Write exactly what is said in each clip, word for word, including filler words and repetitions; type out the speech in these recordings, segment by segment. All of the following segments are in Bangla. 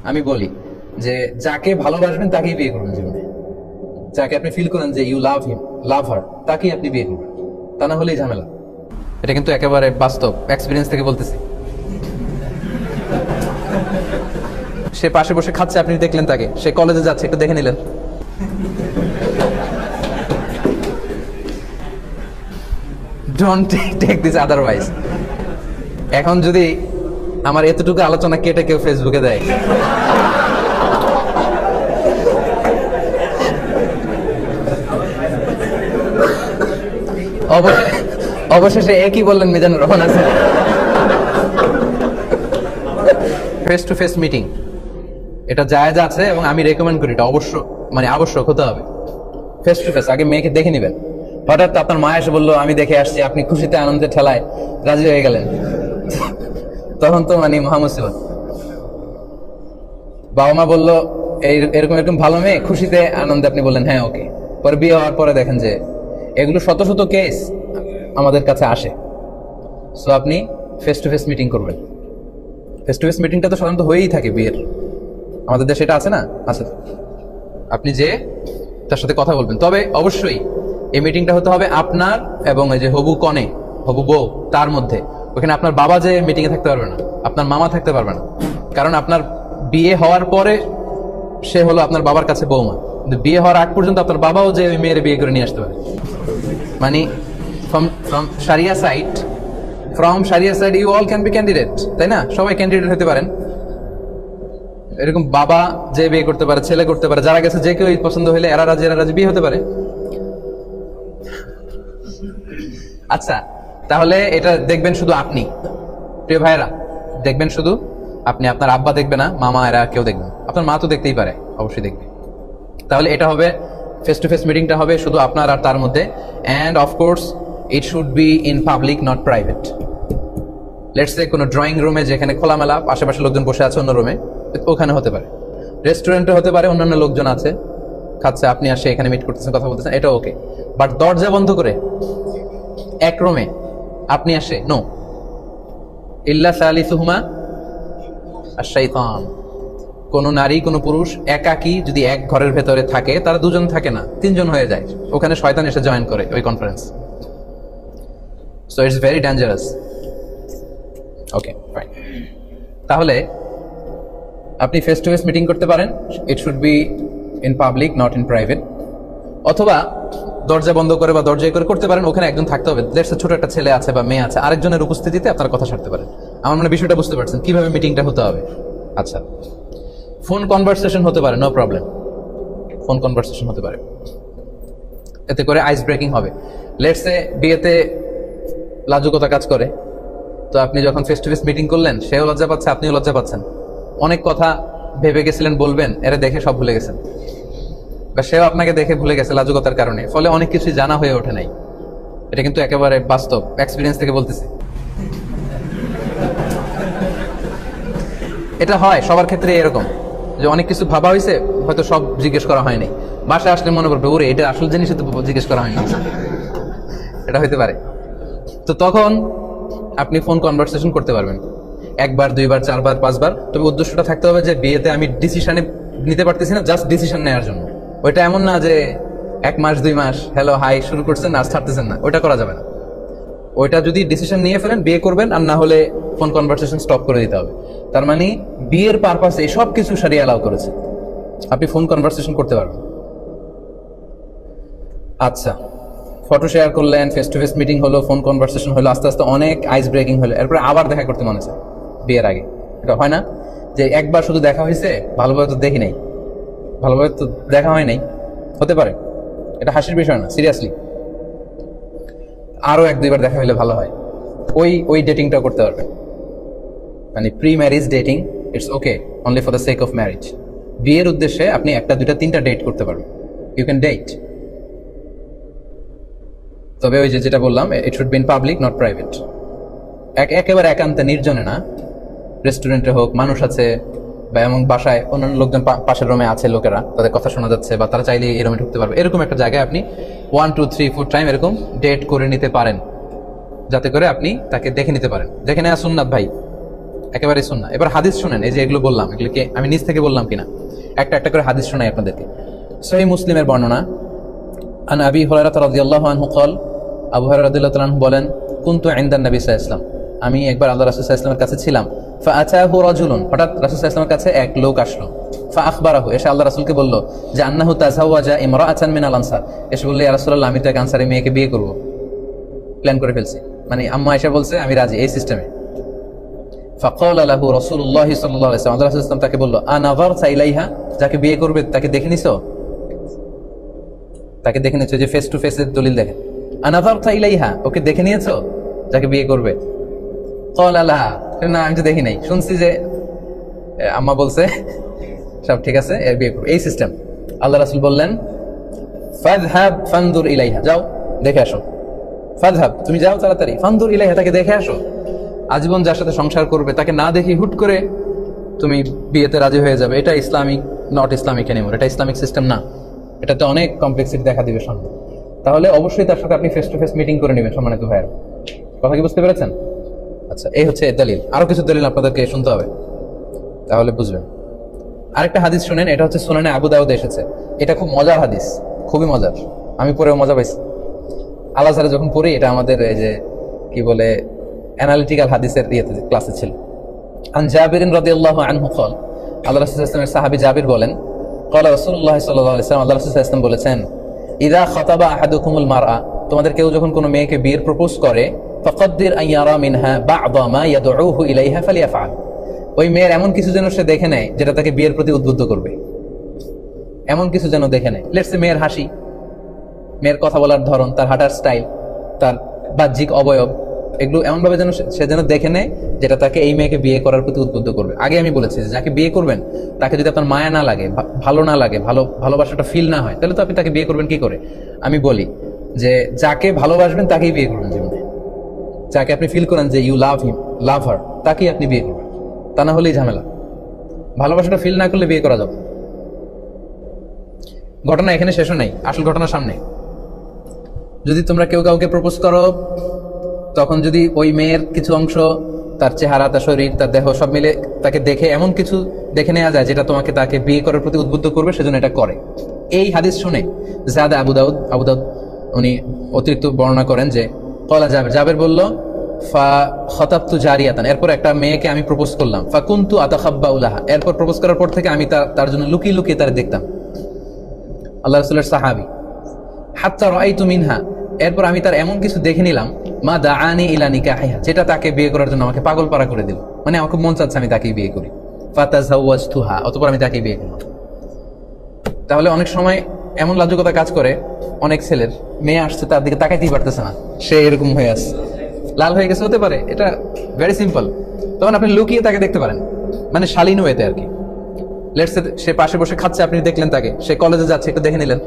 আমি বলি যে যাকে ভালোবাসবেন তাকেই বিয়ে করবেন জীবনে। যাকে আপনি ফিল করেন যে ইউ লাভ হিম, লাভ হার, তাকেই আপনি বিয়ে করবেন, তা না হলেই ঝামেলা। এটা কিন্তু একেবারে বাস্তব এক্সপিরিয়েন্স থেকে বলতেছি। সে পাশে বসে খাচ্ছে, আপনি দেখলেন তাকে, সে কলেজে যাচ্ছে, একটু দেখে নিলেন। Don't take this otherwise. এখন যদি আমার এতটুকু আলোচনা কেটে কেউ ফেসবুকে দেয়, অবশেষে একই বললেন মিজানুর রহমান আছে। ফেস টু ফেস মিটিং এটা জায়েজ আছে এবং আমি রেকমেন্ড করি, এটা অবশ্য মানে আবশ্যক হতে হবে। ফেস টু ফেস আগে মেয়েকে দেখে নিবেন। হঠাৎ আপনার মা এসে বললো আমি দেখে আসছি, আপনি খুশিতে আনন্দে ঠেলায় রাজি হয়ে গেলেন, তখন তো মানে মহামুসিবত। বাবা মা বললো এই এরকম এরকম ভালো মেয়ে, খুশিতে আনন্দে আপনি বললেন হ্যাঁ ওকে। পরে বিয়ে হওয়ার পরে দেখেন যে এগুলো শত শত কেস আমাদের কাছে আসে। সো আপনি ফেস টু ফেস মিটিং করবেন। ফেস টু ফেস মিটিংটা তো সাধারণত হয়েই থাকে বিয়ের, আমাদের দেশে এটা আছে না, আছে। আপনি যে তার সাথে কথা বলবেন, তবে অবশ্যই এই মিটিংটা হতে হবে আপনার এবং এই যে হবু কনে, হবু বউ, তার মধ্যে। ওখানে আপনার বাবা যে মিটিংয়ে থাকতে পারবে না, আপনার মামা থাকতে পারবে না, কারণ আপনার বিয়ে হওয়ার পরে সে হলো আপনার বাবার কাছে বৌমা, কিন্তু বিয়ে হওয়ার আগ পর্যন্ত আপনার বাবাও যে ওই মেয়ের বিয়ে করে নিয়ে আসতে পারে। মানে from from sharia side, from sharia side you all can be candidate, তাই না? সবাই ক্যান্ডিডেট হতে পারেন। এরকম বাবা যে বিয়ে করতে পারে, ছেলে করতে পারে, যারা গেছে যে কেউ পছন্দ হইলে এরা রাজি এরা রাজি বিয়ে হতে পারে। আচ্ছা, তাহলে এটা দেখবেন শুধু আপনি, প্রিয় ভাইয়েরা, দেখবেন শুধু আপনি, আপনার আব্বা দেখবে না, মামা এরা কেউ দেখবে না। আপনার মা তো দেখতেই পারে, অবশ্যই দেখবে। তাহলে এটা হবে ফেস টু ফেস মিটিংটা হবে শুধু আপনার আর তার মধ্যে। And of course it should be in public, not private. Let's say কোনো ড্রয়িং রুমে যেখানে খোলামেলা আশেপাশে লোকজন বসে আছে, অন্য রুমে, ওখানে হতে পারে। রেস্টুরেন্টে হতে পারে, অন্যান্য লোকজন আছে খাচ্ছে, আপনি আসে এখানে মিট করতেছেন, কথা বলতেছেন, এটা ওকে। বাট দরজা বন্ধ করে এক রুমে আপনি আসে, নো। ইল্লা সালিসুহুমা আশ-শাইতান। কোন নারী কোন পুরুষ একাকী যদি এক ঘরের ভেতরে থাকে, তারা দুজন থাকে না, তিনজন হয়ে যায়, ওখানে শয়তান এসে জয়েন করে ওই conference. So it's very dangerous. Okay, fine. তাহলে আপনি ফেস টু ফেস মিটিং করতে পারেন, it should be in public, not in private. অথবা দরজা বন্ধ করে বা দরজায় করে করতে পারেন, ওখানে একজন থাকতে হবে। লেটস সে ছোট একটা ছেলে আছে বা মেয়ে আছে, আরেকজনের উপস্থিতিতে আপনারা কথা সারতে পারেন। আমার মানে বিষয়টা বুঝতে পারছেন কিভাবে মিটিংটা হতে হবে। আচ্ছা, ফোন কনভারসেশন হতে পারে, নো প্রবলেম। ফোন কনভারসেশন হতে পারে, এতে করে আইস ব্রেকিং হবে। লেটস সে বিয়েতে লাজুকতা কাজ করে, তো আপনি যখন ফেস টু ফেস মিটিং করলেন, সেও লজ্জা পাচ্ছে, আপনিও লজ্জা পাচ্ছেন। অনেক কথা ভেবে গেছিলেন বলবেন, এরা দেখে সব ভুলে গেছেন, বা সেও আপনাকে দেখে ভুলে গেছে লাজুকতার কারণে, ফলে অনেক কিছুই জানা হয়ে ওঠে নাই। এটা কিন্তু একেবারে বাস্তব এক্সপিরিয়েন্স থেকে বলতেছি। এটা হয় সবার ক্ষেত্রে এরকম, যে অনেক কিছু ভাবা হয়েছে, হয়তো সব জিজ্ঞেস করা হয়নি। বাসায় আসলে মনে করবে ওরে এটা আসল জিনিস তো জিজ্ঞেস করা হয়নি, এটা হইতে পারে। তো তখন আপনি ফোন কনভারসেশন করতে পারবেন একবার, দুইবার, চারবার, পাঁচবার। তবে উদ্দেশ্যটা থাকতে হবে যে বিয়েতে আমি ডিসিশনে নিতে পারতেছি না, জাস্ট ডিসিশন নেওয়ার জন্য। ওইটা এমন না যে এক মাস দুই মাস হ্যালো হাই শুরু করছেন আর ছাড়তেছেন না, ওইটা করা যাবে না। ওইটা যদি ডিসিশন নিয়ে ফেলেন বিয়ে করবেন, আর না হলে ফোন কনভারসেশন স্টপ করে দিতে হবে। তার মানে বিয়ের পারপাসে এই সব কিছু সারিয়ে অ্যালাউ করেছে, আপনি ফোন কনভারসেশন করতে পারবেন। আচ্ছা, ফটো শেয়ার করলেন, ফেস টু ফেস মিটিং হলো, ফোন কনভারসেশন হলো, আস্তে আস্তে অনেক আইস ব্রেকিং হলো, এরপরে আবার দেখা করতে মনে চায় বিয়ের আগে। এটা হয় না যে একবার শুধু দেখা হয়েছে, ভালোভাবে তো দেখি নাই, ভালোভাবে তো দেখা হয় নাই, হতে পারে। এটা হাসির বিষয় না, সিরিয়াসলি। আরো এক দুইবার দেখা হইলে ভালো হয়, ওই ওই ডেটিংটাও করতে পারবেন। মানে pre marriage dating it's okay only for the sake of marriage. বিয়ের উদ্দেশ্যে আপনি একটা দুইটা তিনটা ডেট করতে পারবেন, ইউ ক্যান ডেট। তবে ওই যে যেটা বললাম, it should be in public, not private. একেবারে একান্তে নির্জনে না, রেস্টুরেন্টে হোক, মানুষ আছে, বা এমন বাসায় অন্যান্য লোকজন পাশের রুমে আছে, লোকেরা তাদের কথা শোনা যাচ্ছে, বা তারা চাইলে এই রুমে ঢুকতে পারবে, এরকম একটা জায়গায় আপনি one two three four time এরকম ডেট করে নিতে পারেন, যাতে করে আপনি তাকে দেখে নিতে পারেন। দেখে নেওয়া সুন্নাত ভাই, একেবারে সুন্নাহ। এবার হাদিস শুনেন, এই যে এগুলো বললাম, এগুলোকে আমি নিজ থেকে বললাম কিনা, একটা একটা করে হাদিস শোনাই আপনাদেরকে। সহিহ মুসলিমের বর্ণনা, আন আবি হুরায়রা রাদিয়াল্লাহু আনহু قال, আবু হুরায়রা রাদিয়াল্লাহু আনহু বলেন, কুনতু ইনদা নবী সাল্লাল্লাহু আলাইহি ওয়াসাল্লাম, আমি একবার আল্লাহ রাসূল সাল্লাল্লাহু আলাইহি ওয়াসাল্লামের কাছে ছিলাম। ফাআতাহু রাজুলুন, হঠাৎ রাসূল সাল্লাল্লাহু আলাইহি ওয়াসাল্লামের কাছে এক লোক আসলো। ফাআখবারাহু, এসে আল্লাহ রাসূলকে বলল যে আন্নাহু তাযাওয়াজা ইমরাআতান মিনাল আনসার, এসে বলল ইয়া রাসূলুল্লাহ, আমি তো এক আনসারী মেয়েকে বিয়ে করব, প্ল্যান করে ফেলছি, মানে আম্মা এসে বলছে আমি রাজি, এই সিস্টেমে। ফাকাল লাহু রাসূলুল্লাহ সাল্লাল্লাহু আলাইহি ওয়াসাল্লাম, আল্লাহ রাসূল সাল্লাল্লাহু আলাইহি ওয়াসাল্লাম তাকে বলল, আনাযারতা ইলাইহা, যাকে বিয়ে করবে তাকে দেখে নিছো, তাকে দেখে নিয়েছো, যে ফেস টু ফেস এর দলিল দেখেন। আনাযারতা ইলাইহা, ওকে দেখে নিয়েছো যাকে বিয়ে করবে? ক্বালা লা, না আমি তো দেখি নাই, শুনছি যে আম্মা বলছে সব ঠিক আছে, এর বিয়ে করবে, এই সিস্টেম। আল্লাহ রাসূল বললেন, ফাযহাব ফানজুর ইলাইহা, যাও দেখে আসো। ফাযহাব, তুমি যাও তাড়াতাড়ি, ফানজুর ইলাইহা, তাকে দেখে আসো। আজীবন যার সাথে সংসার করবে তাকে না দেখি হুট করে তুমি বিয়েতে রাজি হয়ে যাবে, এটা ইসলামিক নট ইসলামিক এনিমোর, এটা ইসলামিক সিস্টেম না, এটাতে অনেক কমপ্লেক্সিটি দেখা দিবে সামনে। তাহলে অবশ্যই তার সাথে আপনি ফেস টু ফেস মিটিং করে নেবেন, সম্মানিত ভাইয়ের। কথা কি বুঝতে পেরেছেন? আচ্ছা, এই হচ্ছে দলিল। আরো কিছু দলিল আপনাদেরকে শুনতে হবে, তাহলে বুঝবেন। আরেকটা হাদিস শুনেন, এটা হচ্ছে সুনানে আবু দাউদে এসেছে। এটা খুব মজার হাদিস, খুবই মজার, আমি পড়েও মজা পাইছি। আল আজহারে যখন পড়ি, এটা আমাদের এই যে কি বলে অ্যানালিটিক্যাল হাদিসের ইয়েতে ক্লাসে ছিল। আন জাবিরিন রাদিয়াল্লাহু আনহু قال, আল্লাহ রাসূল সাল্লাল্লাহু আলাইহি ওয়াসাল্লামের সাহাবী জাবির বলেন, قال রাসূলুল্লাহ সাল্লাল্লাহু আলাইহি ওয়াসাল্লাম, আল্লাহ রাসূল সাল্লাল্লাহু আলাইহি ওয়াসাল্লাম বলেছেন, ইযা খাতাবা আহাদুকুমুল মারআ, তোমাদের কেউ যখন কোনো মেয়েকে বিয়ের প্রপোজ করে, ফাকাদ্দির আন ইয়ারা মিনহা বা'দা মা ইয়াদউহু ইলাইহা ফালিয়াফআল, ওই মেয়ের এমন কিছু যেন সে দেখে নেয় যেটা তাকে বিয়ের প্রতি উদ্বুদ্ধ করবে, এমন কিছু যেন দেখে নেয়। লেটস সে মেয়ের হাসি, মেয়ের কথা বলার ধরন, তার হাঁটার স্টাইল, তার বাহ্যিক অবয়ব, এগুলো এমনভাবে যেন সে যেন দেখে নেয় যেটা তাকে এই মেয়েকে বিয়ে করার প্রতি উদ্বুদ্ধ করবে। আগে আমি বলেছি যে যাকে বিয়ে করবেন তাকে যদি আপনার মায়া না লাগে, ভালো না লাগে, ভালো ভালোবাসাটা ফিল না হয়, তাহলে তো আপনি তাকে বিয়ে করবেন কি করে? আমি বলি যে যাকে ভালোবাসবেন তাকেই বিয়ে করবেন জীবনে, যাকে আপনি ফিল করেন যে ইউ লাভ হিম, লাভ হার, তাকেই আপনি বিয়ে করবেন, তা না হলেই ঝামেলা। ভালোবাসাটা ফিল না করলে বিয়ে করা যাবে। ঘটনা এখানে শেষও নাই, আসল ঘটনা সামনে। যদি তোমরা কেউ কাউকে প্রপোজ করো, তখন যদি ওই মেয়ের কিছু অংশ, তার চেহারা, তার শরীর, তার দেহ সব মিলে তাকে দেখে এমন কিছু দেখে নেওয়া যায় যেটা তোমাকে তাকে বিয়ে করার প্রতি উদ্বুদ্ধ করবে, সেজন্য এটা করে। এই হাদিস শুনে জাদা আবু দাউদ আবু দাউদ উনি অতিরিক্ত বর্ণনা করেন যে কলা জাবের জাবের বলল, ফা খতাবতু জারিয়াতান, এরপর একটা মেয়েকে আমি প্রপোজ করলাম, ফা কুনতু আতাখাব্বাউ লাহা, এরপর প্রপোজ করার পর থেকে আমি তার জন্য লুকিয়ে লুকিয়ে তার দেখতাম। আল্লাহ রাসূলের সাহাবী, হাত্তা রাআইতু মিনহা, এরপর আমি তার এমন কিছু দেখে নিলাম, মা দাআনি ইলা নিকাহিহা, যেটা তাকে বিয়ে করার জন্য আমাকে পাগল পারা করে দিল, মানে আমাকে মন চাচ্ছে আমি তাকেই বিয়ে করি। ফাতাযাওয়াজতুহা, অতঃপর আমি তাকেই বিয়ে করলাম। তাহলে অনেক সময় এমন লাজুকতা কাজ করে, অনেক ছেলের মেয়ে আসছে তার দিকে তাকাইতেই পারতেছে না, সে এরকম হয়ে আসছে, লাল হয়ে গেছে, হতে পারে, এটা ভেরি সিম্পল। তখন আপনি লুকিয়ে তাকে দেখতে পারেন, মানে শালীন ওয়েতে আর কি। লেটস সে সে পাশে বসে খাচ্ছে, আপনি দেখলেন তাকে, সে কলেজে যাচ্ছে, একটু দেখে নিলেন।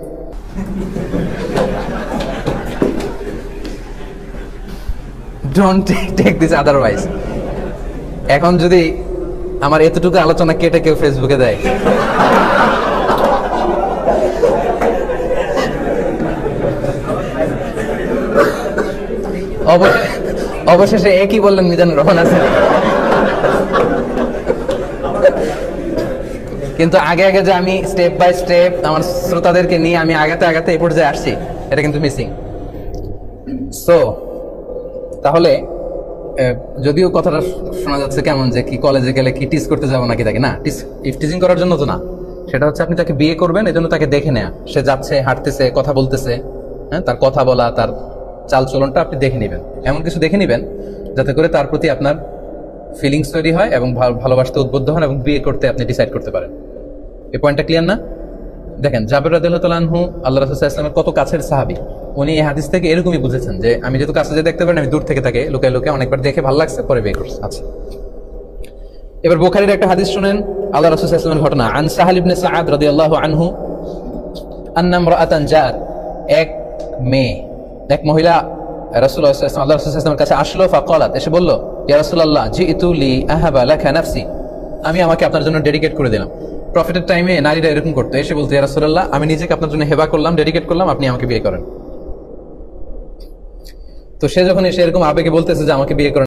Don't take this otherwise. এখন যদি আমার এতটুকু আলোচনা কেটে কেউ ফেসবুকে দেয়, অবশেষে একই বললেন মিজানুর রহমান আছেন, কিন্তু আগে আগে যে আমি স্টেপ বাই স্টেপ আমার শ্রোতাদেরকে নিয়ে আমি আগাতে আগাতে এই পর্যায়ে আসছি, এটা কিন্তু মিসিং। সো তাহলে যদিও কথাটা শোনা যাচ্ছে কেমন যে কি কলেজে গেলে কি টিস করতে যাবো নাকি তাকে, না, টিচিং করার জন্য তো না, সেটা হচ্ছে আপনি তাকে বিয়ে করবেন, এই জন্য তাকে দেখে নেয়া, সে যাচ্ছে, হাঁটতেছে, কথা বলতেছে, হ্যাঁ, তার কথা বলা, তার চাল চলনটা আপনি দেখে নেবেন, এমন কিছু দেখে নেবেন যাতে করে তার প্রতি আপনার ফিলিংস তৈরি হয় এবং ভালোবাসতে উদ্বুদ্ধ হন এবং বিয়ে করতে আপনি ডিসাইড করতে পারেন। এই পয়েন্টটা ক্লিয়ার না? দেখেন জাবের রাদিয়াল্লাহু তাআলা আনহু আল্লাহ রাসূল সাল্লাল্লাহু আলাইহি ওয়াসাল্লামের কত কাছের সাহাবী, উনি এই হাদিস থেকে এরকমই বুঝেছেন যে আমি যেহেতু কাছে যে দেখতে পারি, আমি দূর থেকে তাকে লুকায় লুকায় অনেকবার দেখে ভালো লাগছে, পরে বিয়ে করছে। আচ্ছা, এবার বুখারীর একটা হাদিস শুনেন, আল্লাহ রাসূল সাল্লাল্লাহু আলাইহি ওয়াসাল্লামের ঘটনা। আন সাহাল ইবনে সাআদ রাদিয়াল্লাহু আনহু আন্না ইমরাআতান জাআত, এক মেয়ে, এক মহিলা রাসূলুল্লাহ সাল্লাল্লাহু আলাইহি ওয়াসাল্লাম আল্লাহ রাসূল সাল্লাল্লাহু আলাইহি ওয়াসাল্লামের কাছে আসলো। ফাকালাত, এসে বলল, ইয়া রাসূলুল্লাহ জিইতু লি আহাবা লাকা নাফসি, আমি আমাকে আপনার জন্য ডেডিকেট করে দিলাম। প্রফিটের টাইমে নারীরা এরকম করতো, এসে বলতো, ইয়া রাসূলুল্লাহ আমি নিজেকে আপনার জন্য হেবা করলাম, ডেডিকেট করলাম, আপনি আমাকে বিয়ে করেন। তো সে যখন এসে এরকম আবেগে বলতেছে যে আমাকে বিয়ে করেন,